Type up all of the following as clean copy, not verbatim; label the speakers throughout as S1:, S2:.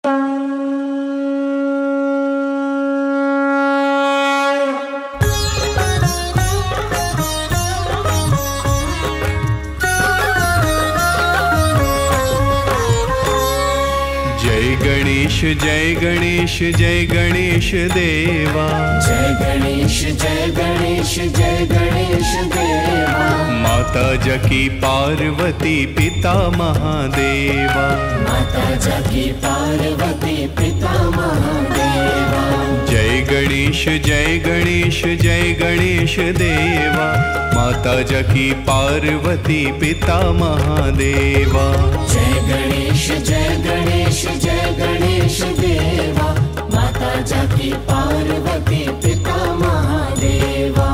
S1: जय गणेश जय गणेश देवा।
S2: जय गणेश जय गणेश जय गणेश देवा।
S1: माता जकी पार्वती पिता महादेवा।
S2: माता जकी पार्वती पिता महादेवा।
S1: जय गणेश जय गणेश जय गणेश देवा। माता जकी पार्वती पिता महादेवा।
S2: जय गणेश जय गणेश जय गणेश देवा। माता जकी पार्वती पिता महादेवा।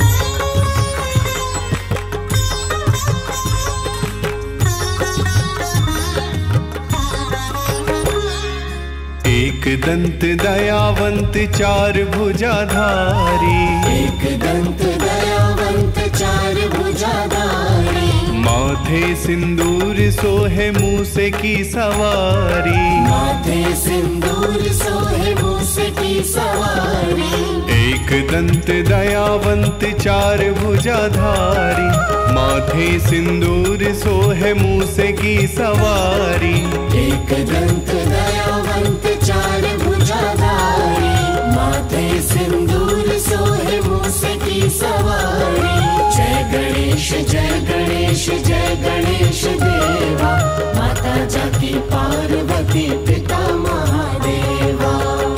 S1: एक दंत दयावंत चार भुजाधारी।
S2: एक दंत दयावंत चार भुजाधारी।
S1: माथे सिंदूर सोहे मूसे की सवारी।
S2: माथे सिंदूर सोहे मूसे की सवारी।
S1: एक दंत दयावंत चार भुजाधारी। माथे सिंदूर सोहे मूसे की सवारी।
S2: एक दंत दयावंत चार भुजाधारी। माथे सिंदूर सोहे मूसे की सवारी। जय गणेश जय गणेश जय गणेश देवा। माता जकी पार्वती पिता महादेवा।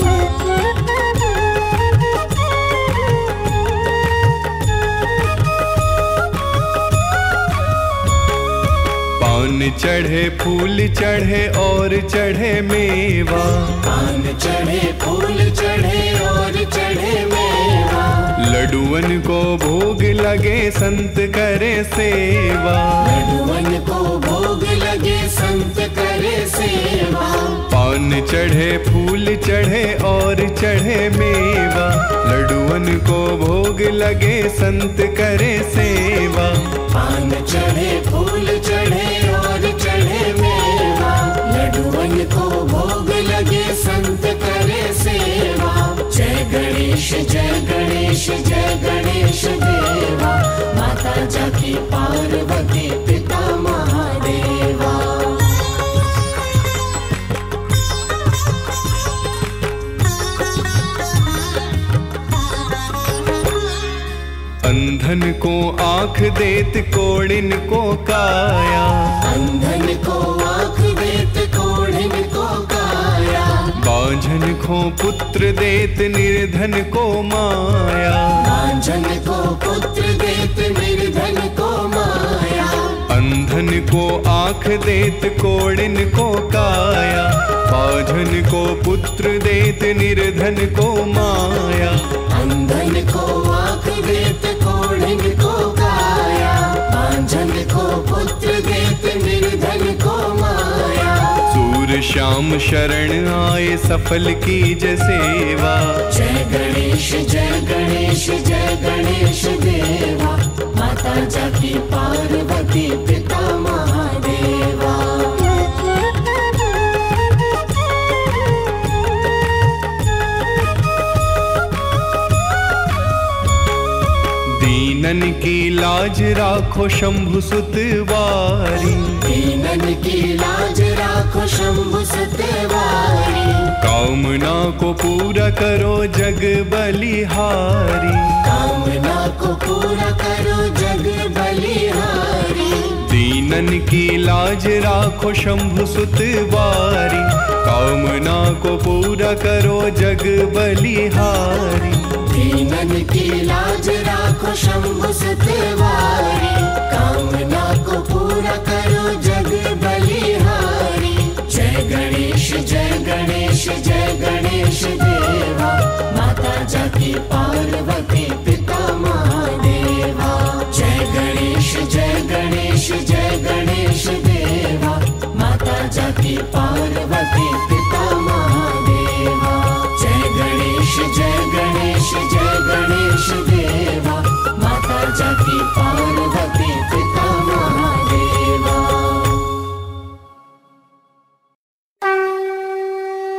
S1: पान चढ़े फूल चढ़े और चढ़े मेवा।
S2: पान चढ़े फूल चढ़े और चढ़े मेवा।
S1: लड्डुअन को भोग लगे संत करे सेवा।
S2: लड्डुअन को भोग लगे संत करे सेवा।
S1: पान चढ़े फूल चढ़े और चढ़े मेवा। लड्डुअन को भोग लगे संत करे सेवा।
S2: पान चढ़े फूल चढ़े और चढ़े मेवा। लड्डुअन को भोग लगे संत करे सेवा। जय गणेश जय गणेश जय गणेश देवा। माता जकी पार्वती पिता महादेवा।
S1: अंधन को आँख देत कोड़िन को काया।
S2: अंधन को आँख देत कोढ़िन को काया।
S1: बांझन को पुत्र देत निर्धन को माया।
S2: बांझन को पुत्र देत निर्धन को माया।
S1: अंधन को आँख देत कोड़िन को काया। बांझन को पुत्र देत निर्धन को माया।
S2: अंधन को आँख देत कोढ़िन को काया। बांझन को पुत्र देत निर्धन को माया।
S1: सूर श्याम शरण आए सफल की जय सेवा।
S2: जय गणेश जय गणेश जय गणेश देवा। माता जकी पार्वती पिता महादेवा।
S1: दीनन की लाज राखो शंभु सुत वारी।
S2: दीनन की लाज राखो शंभु सतवारी।
S1: कामना को पूरा करो जग बलिहारी।
S2: कामना को पूरा करो जग बलिहारी।
S1: दीनन की लाज राखो शंभु सुत वारी। कामना को पूरा करो जग बलिहारी।
S2: दीनन की लाज राखो शंभु सतवारी। कामना को पूरा करो जग बलिहारी। जय गणेश जय गणेश जय गणेश देवा। माता जकी पार्वती पिता महादेवा। जय गणेश जय गणेश जय गणेश देवा। माता जकी पार्वती पिता महादेवा। जय गणेश जय गणेश जय गणेश देवा। माता जकी पार्वती पिता महादेवा।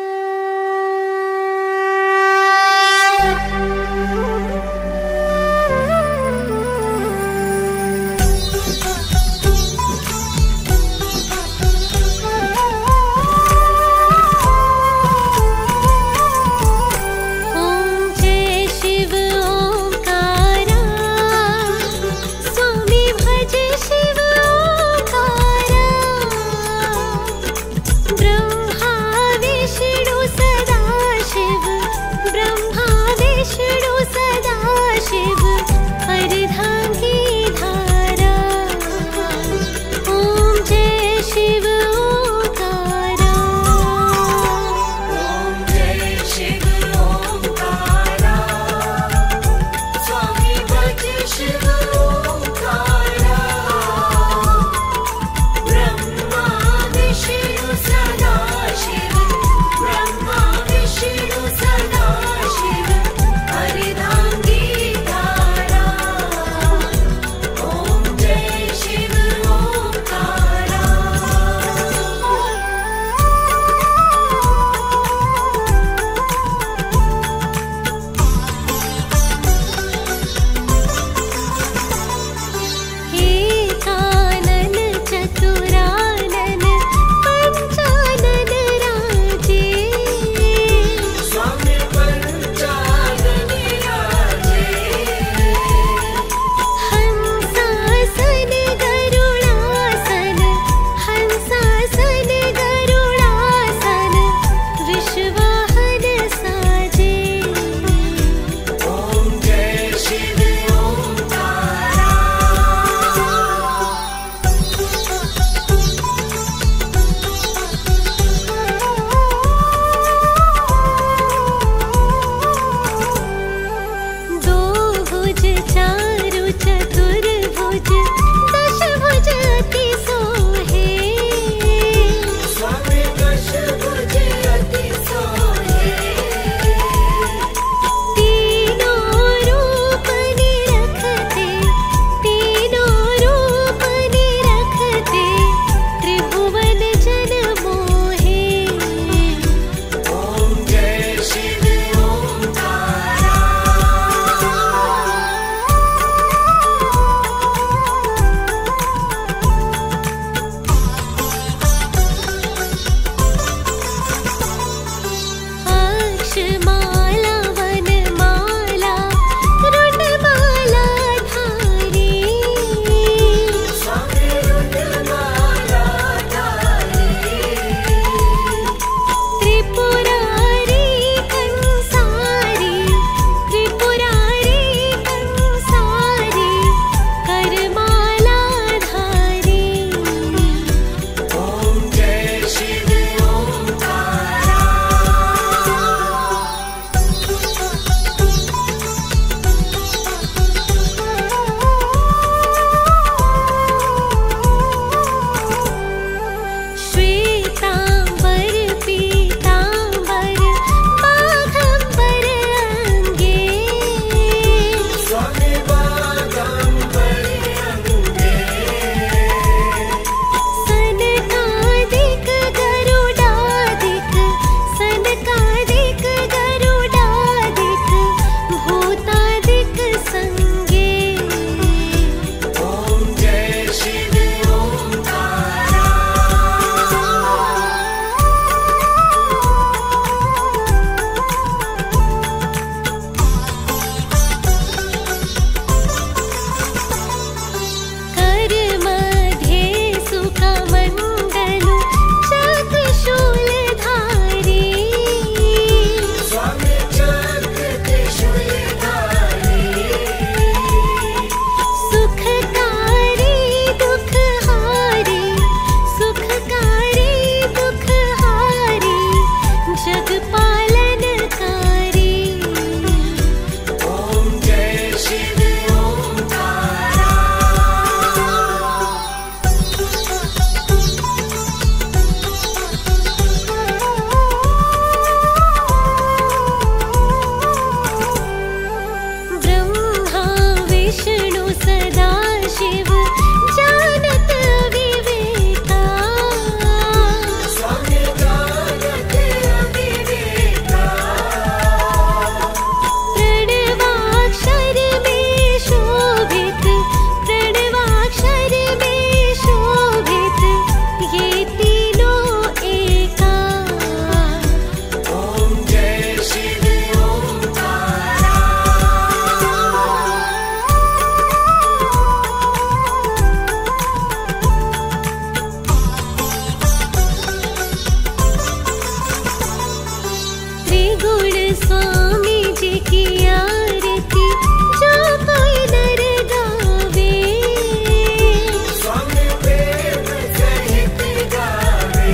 S3: स्वामी जी की आरती जो कोई नर गावे।
S2: स्वामी प्रेम सहित गावे।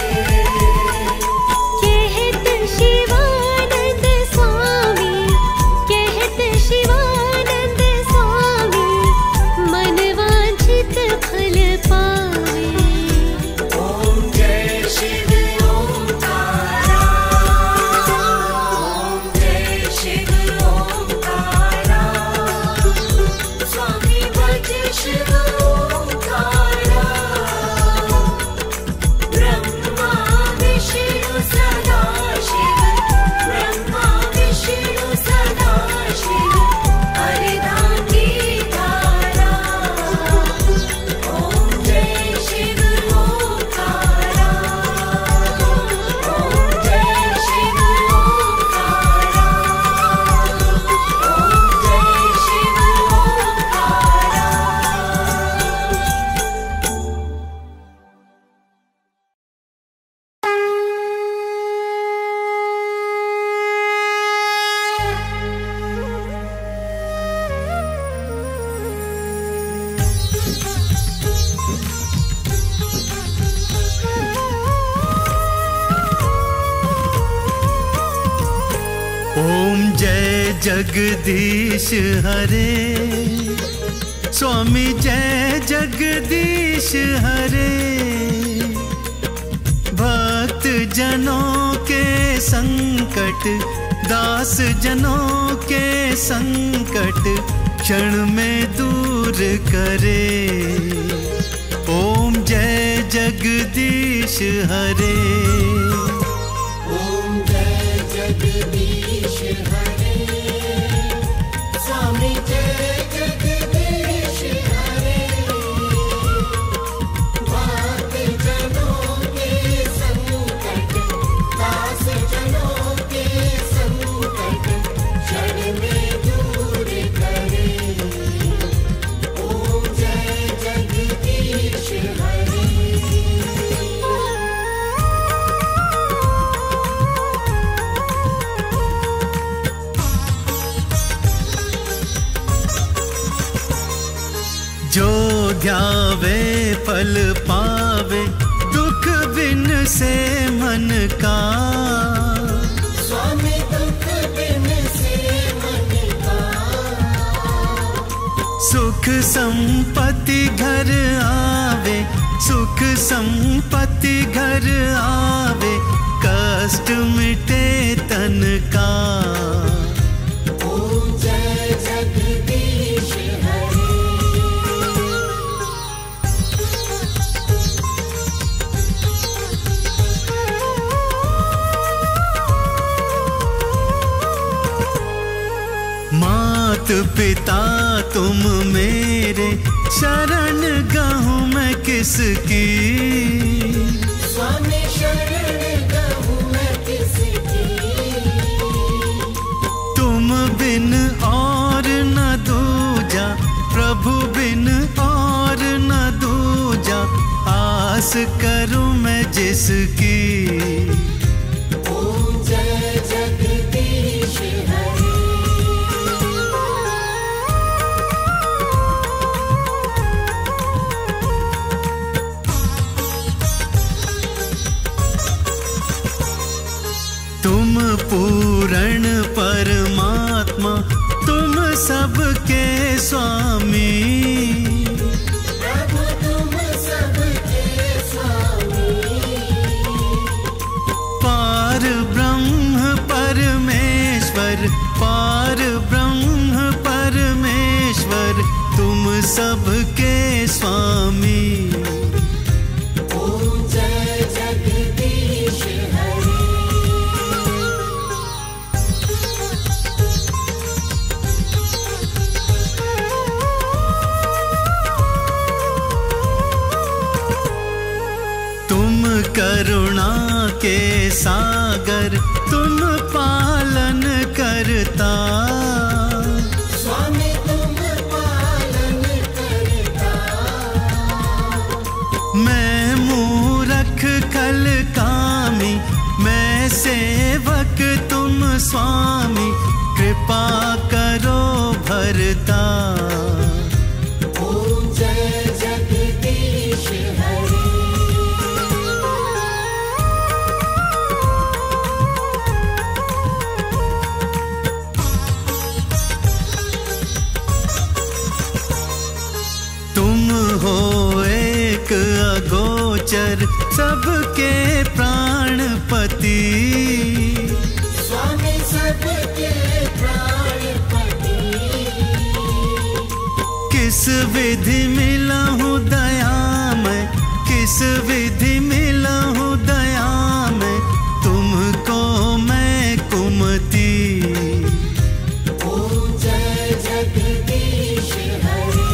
S3: कहत शिवानंद स्वामी, कहत शिवानंद स्वामी, मन वांछित फल पावे।
S2: ओम जय शिव ओंकारा। ओम जय शिव ओंकारा। स्वामी भज शिव ओंकारा। ब्रह्मा विष्णु सदा शिव, ब्रह्मा विष्णु सदा शिव, हरिनाम धारा। ओम जय शिव ओंकारा। ओम जय शिव ओंकारा। ओम जय शिव
S4: ओम जय जगदीश हरे, स्वामी जय जगदीश हरे। भक्त जनों के संकट, दास जनों के संकट क्षण में दूर करे। ओम जय जगदीश हरे।
S2: ओम जय जगदीश हरे। स्वामी जय जगदीश हरे। भक्त जनों के संकट, दास जनों के संकट क्षण में दूर करे। ओम जय जगदीश हरे।
S4: जो ध्यावे फल पावे, दुख बिन से मन का।
S2: स्वामी दुख बिन से मन का।
S4: सुख संपत्ति घर आवे, सुख संपत्ति घर आवे, कष्ट मिटे तन का।
S2: ओम जय जगदीश हरे।
S4: मात पिता तुम मेरे, शरण गहूँ मैं किसकी।
S2: स्वामी शरण गहूँ मैं किसकी।
S4: तुम बिन और न दूजा, प्रभु बिन और न दूजा, आस करूं मैं जिसकी।
S2: ओम जय जगदीश हरे।
S4: तुम पूर्ण परमात्मा, तुम सबके स्वामी।
S2: प्रभु तुम सबके स्वामी।
S4: पार ब्रह्म परमेश्वर, पार ब्रह्म परमेश्वर, तुम सबके स्वामी।
S2: ओम जय जगदीश हरे।
S4: तुम करुणा के सागर, तुम पालन करता।
S2: स्वामी तुम पालन करता।
S4: मैं मूरख खल कामी, मैं सेवक तुम स्वामी, कृपा करो भरता।
S2: ओम जय जगदीश हरे।
S4: तुम हो एक अगोचर सबके प्राणपति,
S2: स्वामी सबके प्राणपति।
S4: किस विधि मिला हूँ दया मैं, किस विधि मिला हूँ दया मैं, तुमको मैं कुमति।
S2: ओम जय जगदीश हरे।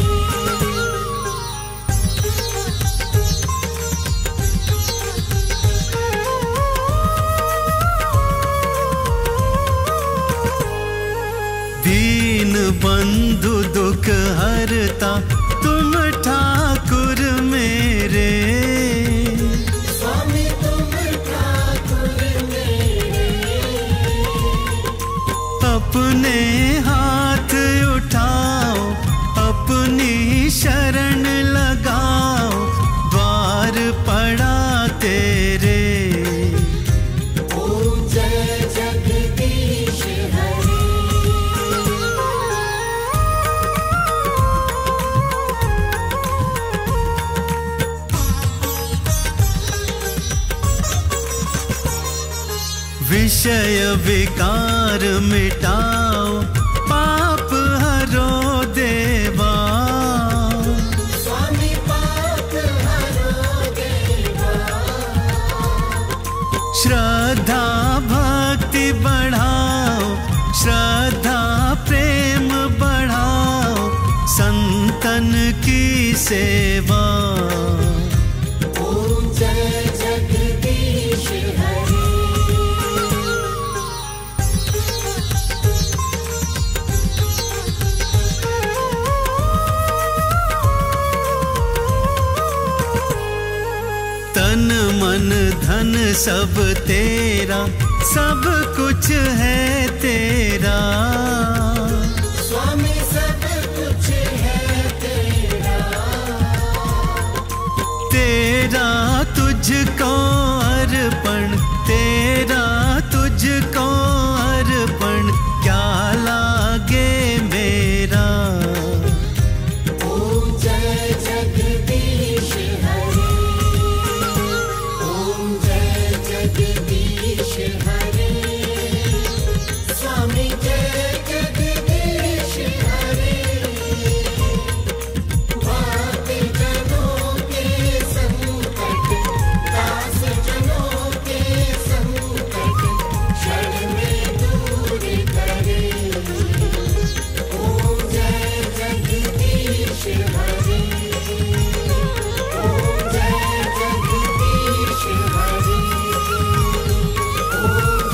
S4: दीन बंधु दुख हरता तुम ठाकुर मेरे,
S2: स्वामी तुम ठाकुर मेरे।
S4: अपने हाथ उठाओ, अपनी शरण लगाओ, द्वार पड़ा तेरे।
S2: ओम जय जगदीश हरे।
S4: विषय विकार मिटाओ, पाप हरो देवा,
S2: स्वामी पाप हरो देवा।
S4: श्रद्धा भक्ति बढ़ाओ, श्रद्धा प्रेम बढ़ाओ, संतन की सेवा।
S2: ओम जय जगदीश हरे।
S4: तन मन धन सब तेरा, सब कुछ है तेरा,
S2: स्वामी सब कुछ है तेरा।
S4: तेरा तुझको अर्पण, तेरा तुझको अर्पण, क्या लागे मेरा।
S2: ओम जय जगदीश हरे। ओम जय जगदीश हरे। स्वामी जय जगदीश हरे। भक्त जनों के संकट, दास जनों के संकट, क्षण में दूर करे। ओम जय जगदीश हरे। ओम जय जगदीश हरे। ओम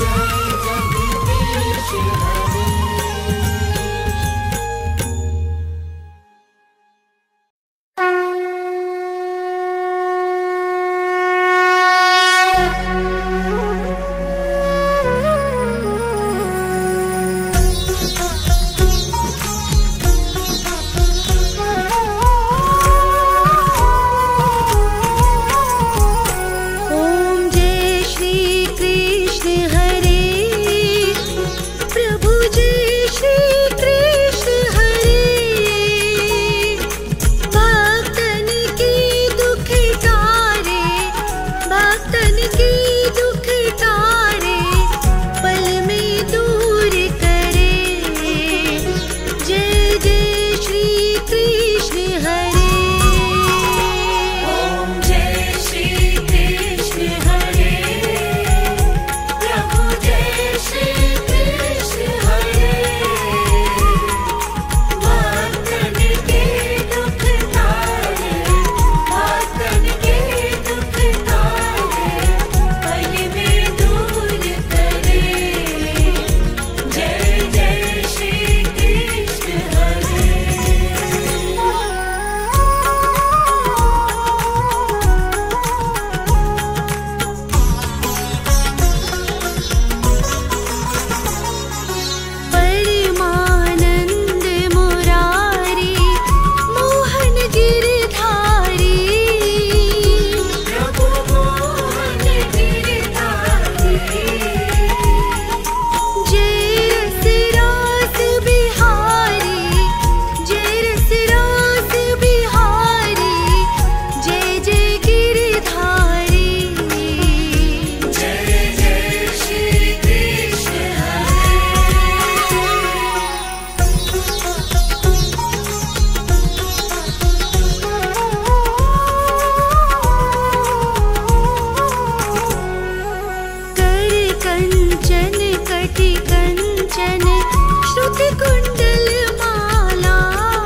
S3: कंचन कटि कंचन श्रुति कुंडल माला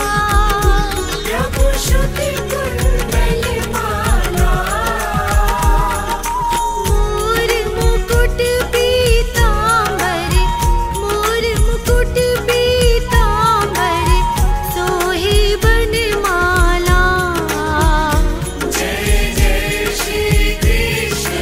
S2: प्रभु श्रुति कुंडल माला
S3: मोर मुकुट पीतांबर मोर मुकुट पीतांबर सोहे बनमाला
S2: जय जय श्री कृष्ण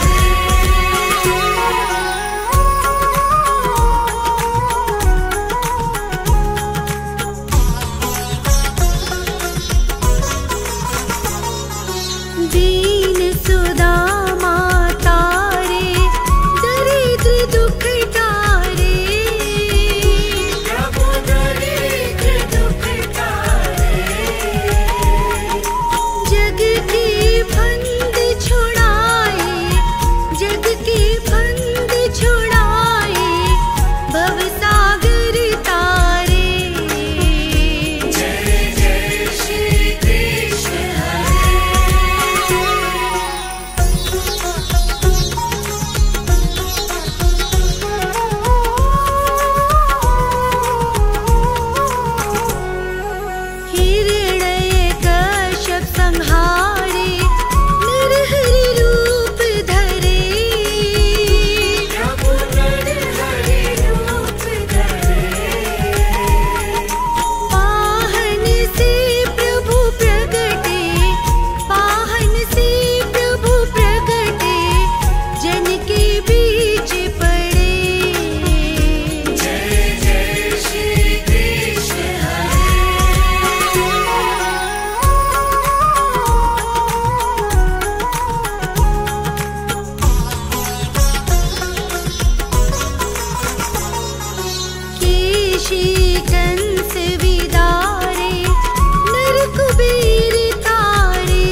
S3: दीन सुदामा तारे दरिद्र दुख तारे
S2: प्रभु दरिद्र दुख तारे
S3: जग के फंद छुड़ाए जग के फंद छुड़ाए भवसागर तारे
S2: जय जय श्री कृष्ण
S3: हिरण्यकश्यप संहारे नरहरि रूप धरे
S2: प्रभु नरहरि रूप धरे
S3: पाहन से प्रभु प्रगटे पाहन से प्रभु प्रगटे जन के बीच पड़े
S2: जय जय श्री कृष्ण
S3: केशी कंस विदारे नर कुबेर तारे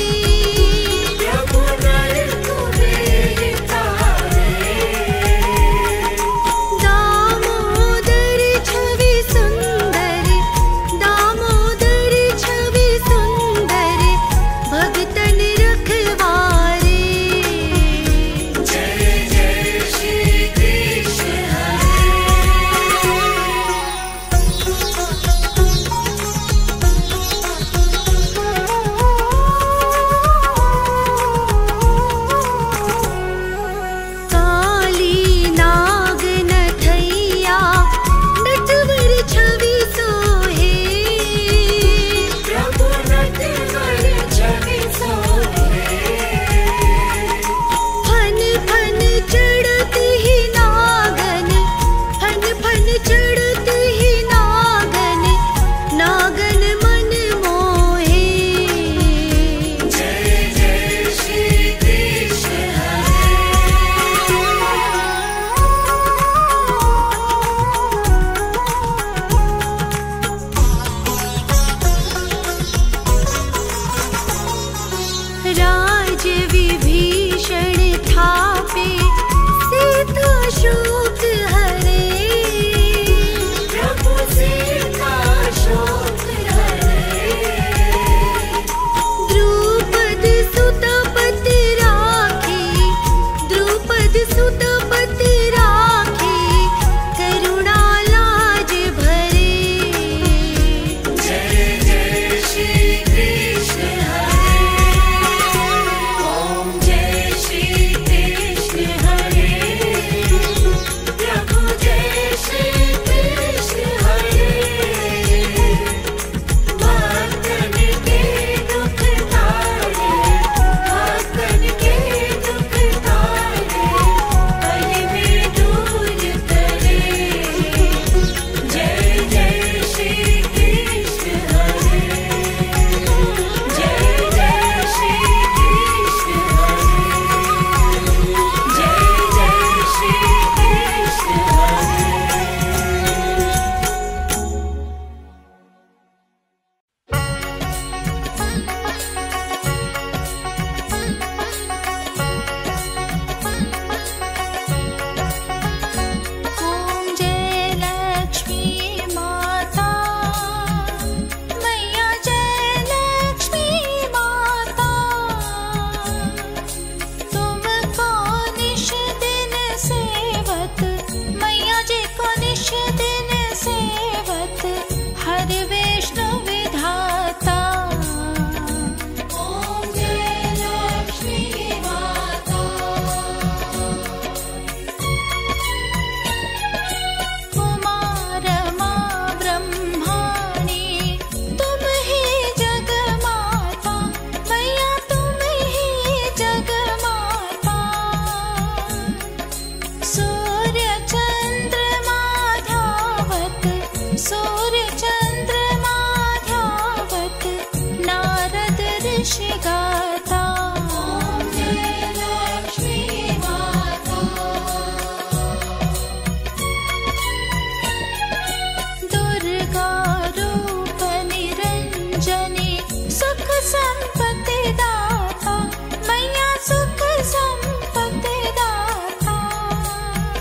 S2: प्रभु नर कुबेर तारे
S3: दामोदर छवि सुंदर दामोदर छवि सुंदर भगतन रखवारे
S2: जय जय श्री कृष्ण
S3: काली नाग नथैया नटवर छवि सोहे
S2: प्रभु नटवर छवि सोहे
S3: फन फन चढ़त ही नागन फन फन चढ़त ही नागन नागन मन मोहे
S2: जय जय श्री कृष्ण
S3: राज विभीषण थापे सीता शोक हरे
S2: प्रभु सीता शोक हरे
S3: द्रुपद सुत पति राखे द्रुपद सुत पति राखे करुणा लाज भरे
S2: जय जय श्री कृष्ण ओम जय श्री कृष्ण हरे प्रभु जय श्री कृष्ण हरे भक्तन के दुख तारे भक्तन के दुख तारे कलि में
S3: सूर्य चंद्रमा ध्यावत, सूर्य चंद्रमा ध्यावत, नारद ऋषि गाता। ओम जय लक्ष्मी माता। दुर्गा रूप निरंजनी, सुख संपत्ति दाता, मैया सुख संपत्ति दाता।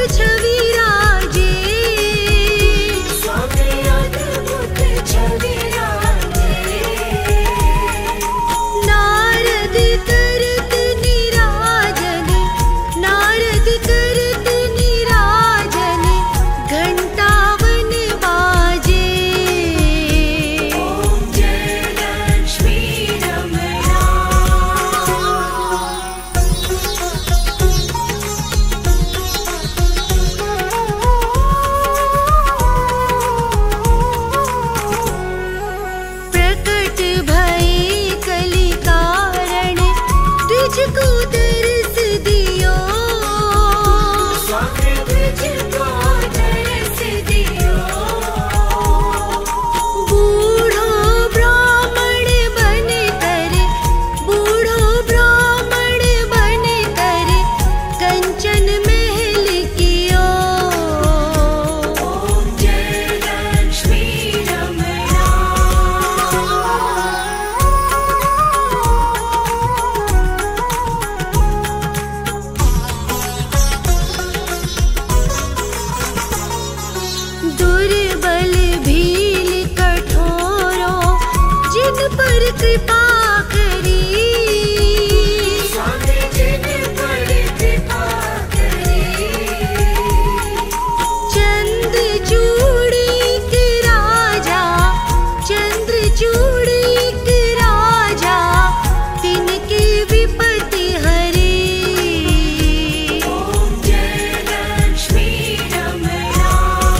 S3: छवि राजे,
S2: स्वामी अद्भुत छवि राजे।
S3: नारद करत निराजन, नारद करत निराजन, घंटावन बाजे।
S2: ओम जय लक्ष्मी रमणा।
S3: प्रकट भई कलि कारण, तुझको दर्श दियो,
S2: स्वामी तुझको दर्श दियो।
S3: बूढ़ो ब्राह्मण बन कर, बूढ़ो ब्राह्मण बन कर, कंचन महल कियो।
S2: ओम जय लक्ष्मी रमणा।
S3: दुर्बल भील कठोरों, जिन पर कृपा करी,
S2: स्वामी जिन पर कृपा करी।
S3: चंद्रचूड़ी के राजा, चंद्रचूड़ी के राजा, तिनके विपत्ति हरे।
S2: ओम जय लक्ष्मी रमणा।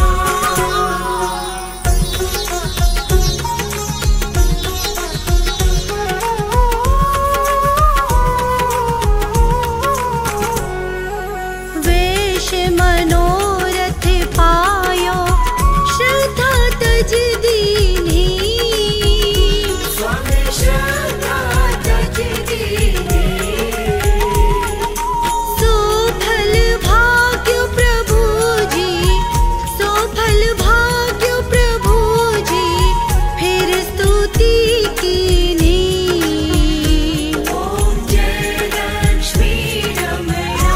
S3: वेश मनोरथ पायो, श्रद्धा तज दीनी,
S2: स्वामी श्रद्धा तज दीनी।
S3: सोफल भाग्य प्रभु जी, सोफल भाग्य प्रभु जी, फिर स्तुति कीनी।
S2: ओम जय लक्ष्मी रमणा।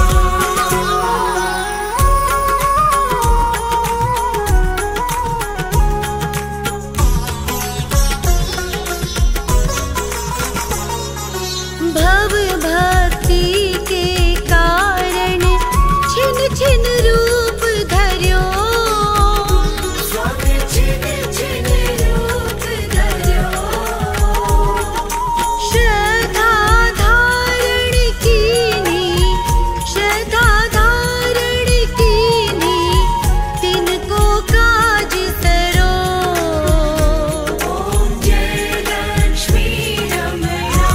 S3: भव भक्ति के कारण, छिन छिन रूप धर्यो,
S2: स्वामी छिन छिन रूप धर्यो।
S3: श्रद्धा धारण कीनी, श्रद्धा धारण कीनी, तिनको काज सरो।
S2: ओम जय लक्ष्मी रमणा।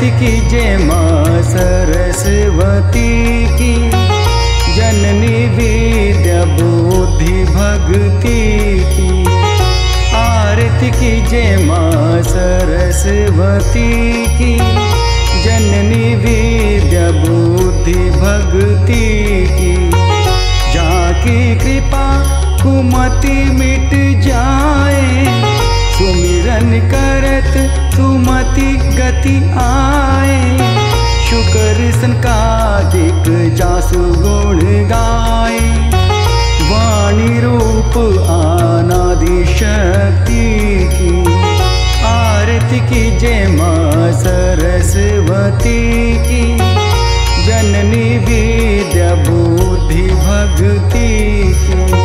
S5: आरती कीजिए माँ सरस्वती की, जननी विद्या बुद्धि भक्ति की। आरती कीजिए माँ सरस्वती की, जननी विद्या बुद्धि भक्ति की। जाकी कृपा कुमति मिट जाए, सुमिरन करत सुमति गति आए। शुक्र संकादिक जासु गुण गाए, वाणी रूप अनादि शक्ति की। आरती कीजिए माँ सरस्वती की, जननी विद्या बुद्धि भक्ति की।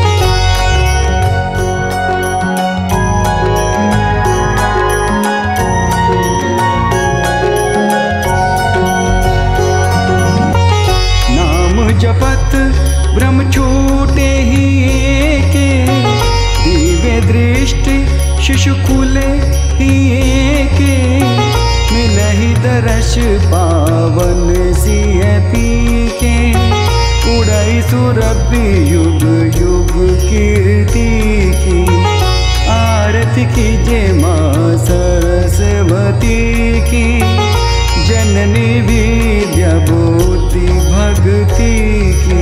S5: जपत ब्रह्म छूटे ही एके, दिव्य दृष्टि शिशु खुले ही एके। मिलहि दर्श पावन सिंह पी के, उड़ई सुरभि युग युग कीर्ति की। आरती कीजिए माँ सरस्वती की, जननी विद्या बुद्धि भक्ति की।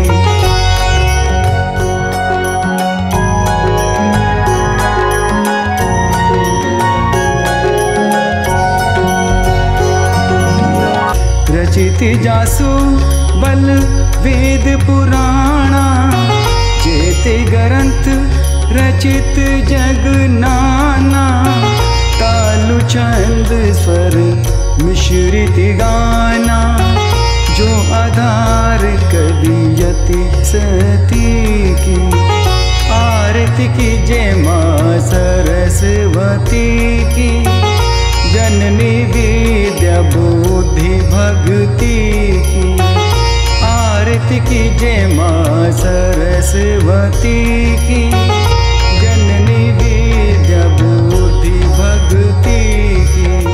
S5: रचित जासु बल वेद पुराणा, जेते ग्रंथ रचित जग नाना। तालु छंद स्वर मिश्रित गाना, जो आधार कवियति सती की। आरती कीजिए माँ सरस्वती की, जननी विद्या बुद्धि भक्ति की। आरती कीजिए माँ सरस्वती की, जननी विद्या बुद्धि भक्ति की।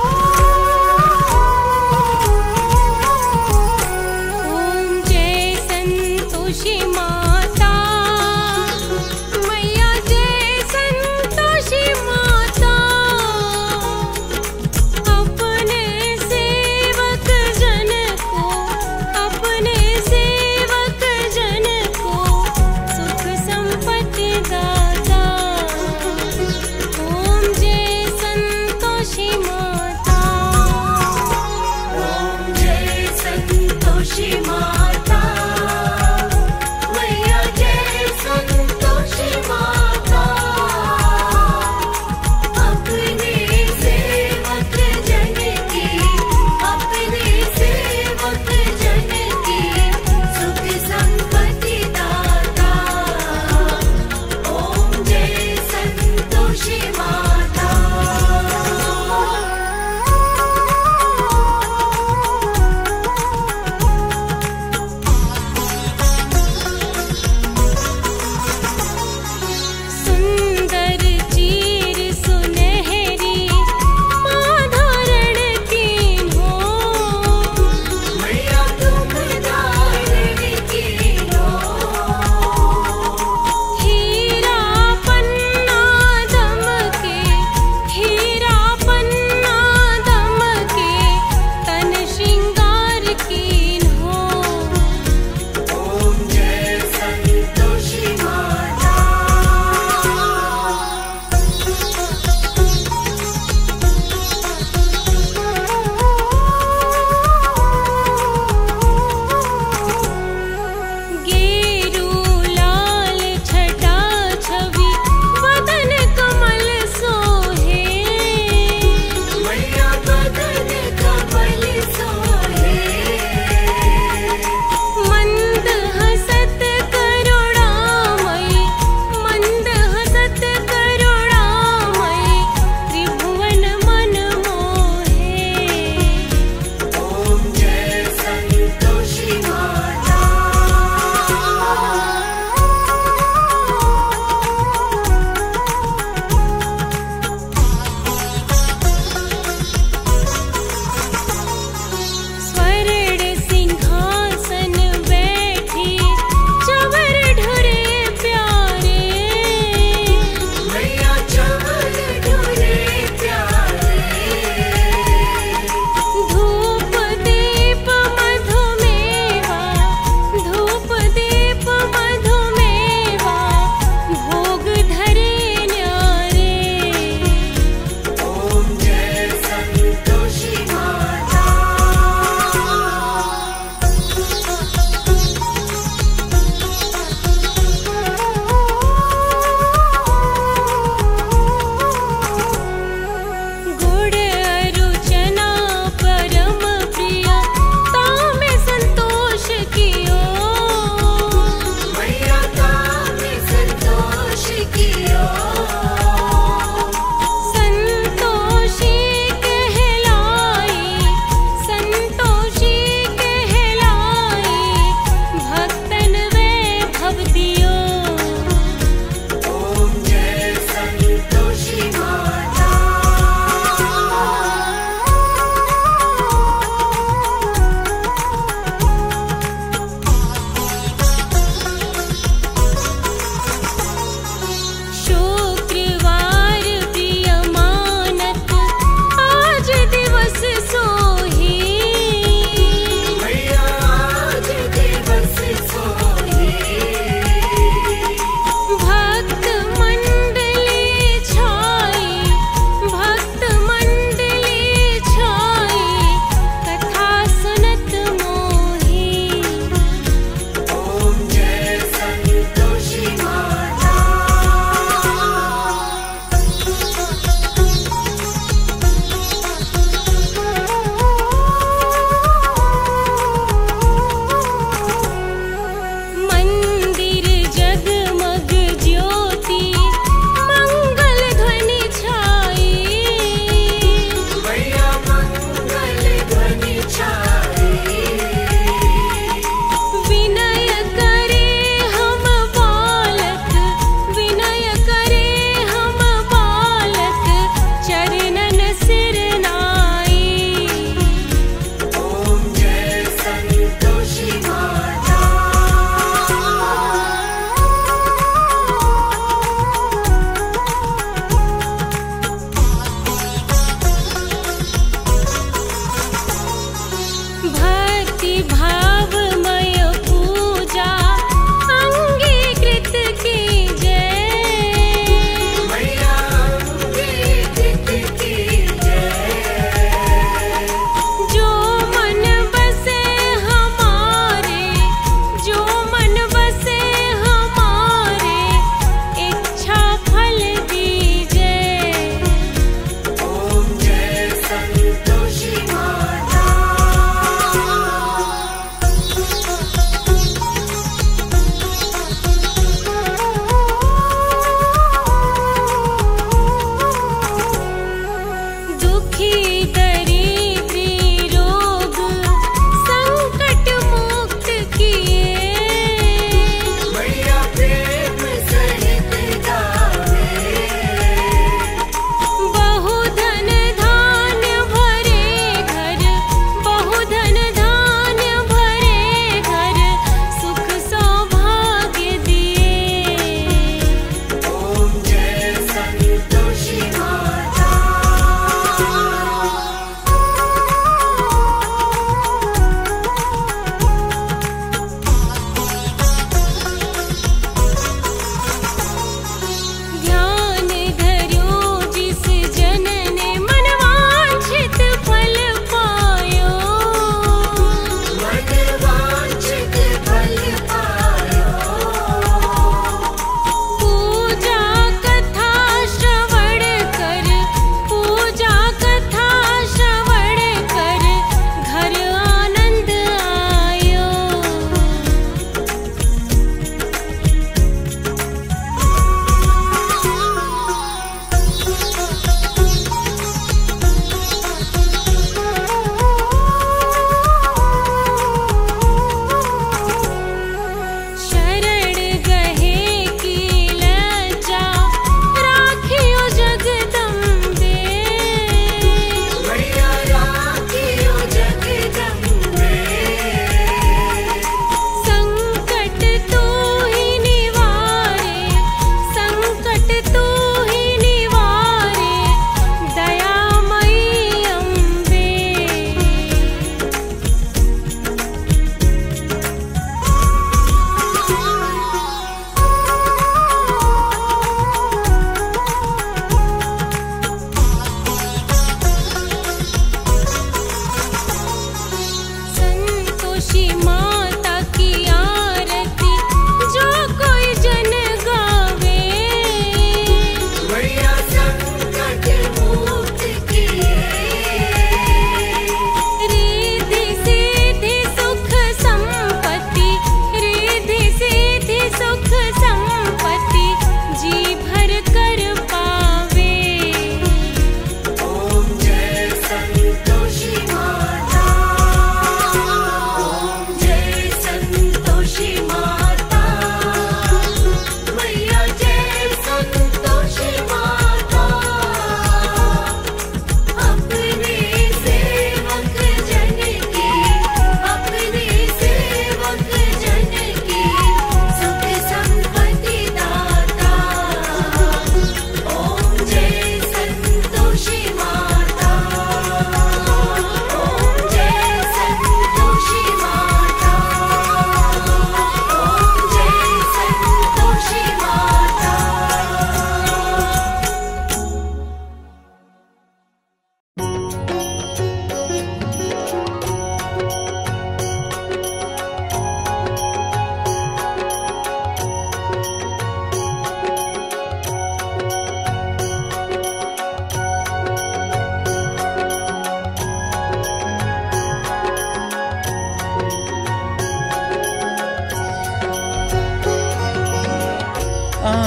S3: जय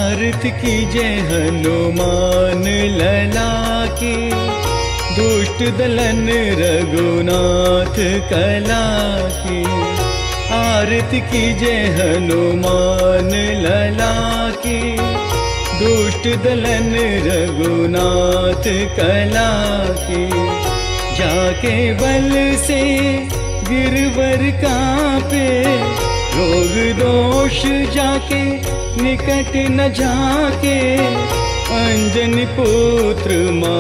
S5: आरती कीजे हनुमान लला की, दुष्ट दलन रघुनाथ कला की। आरती कीजे हनुमान लला की, दुष्ट दलन रघुनाथ कला की। जाके बल से गिरवर कांपे, रोग दोष जाके निकट न जाके। अंजनी पुत्र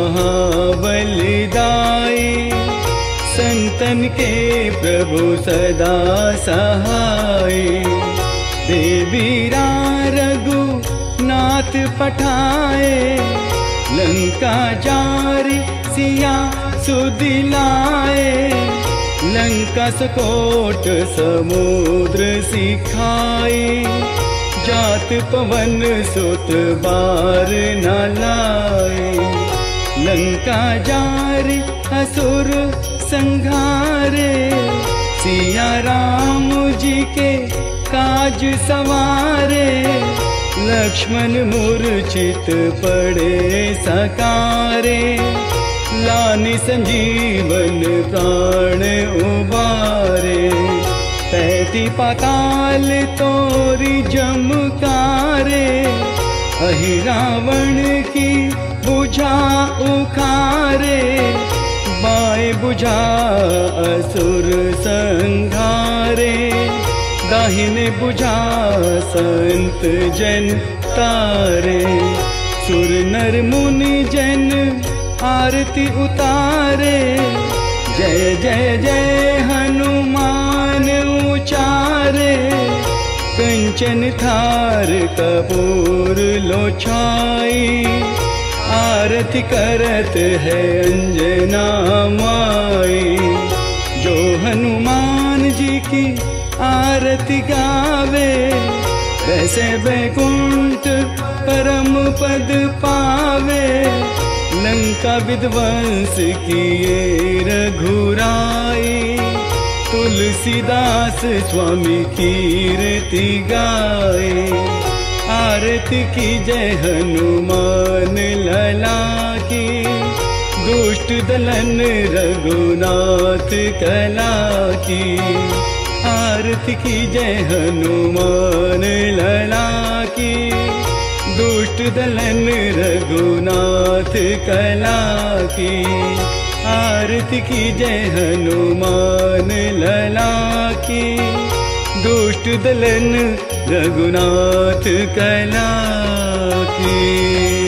S5: महाबलिदाई, संतन के प्रभु सदा सहाय। देवीरा रघुनाथ पठाए, लंका जारी सिया सुदिलाए। लंका सकोट समुद्र सिखाए, जात पवन सुत बार न लाए। लंका जारी असुर संघारे, सिया राम जी के काज सवारे। लक्ष्मण मूर्छित पड़े सकारे, लानि संजीवन प्राण उबारे। पैती पाताल तोरी जमकारे, अहि रावण की बुझा उखारे। बाएं बुझा असुर संघारे, दाहिने बुझा संत जन तारे। सुर नर मुनि जन आरती उतारे, जय जय जय हनुमान उचारे। कंचन थार कपूर लो छाई, आरती करत है अंजना माई। जो हनुमान जी की आरती गावे, वैसे बैकुंठ परम पद पावे। लंका विध्वंस किए रघुराई, तुलसीदास स्वामी कीर्ति गाए। आरती की जय हनुमान लला की, दुष्ट दलन रघुनाथ कला की। आरती की जय हनुमान लला की, दुष्ट दलन रघुनाथ कला की। आरती की जय हनुमान लला की, दुष्ट दलन रघुनाथ कला की।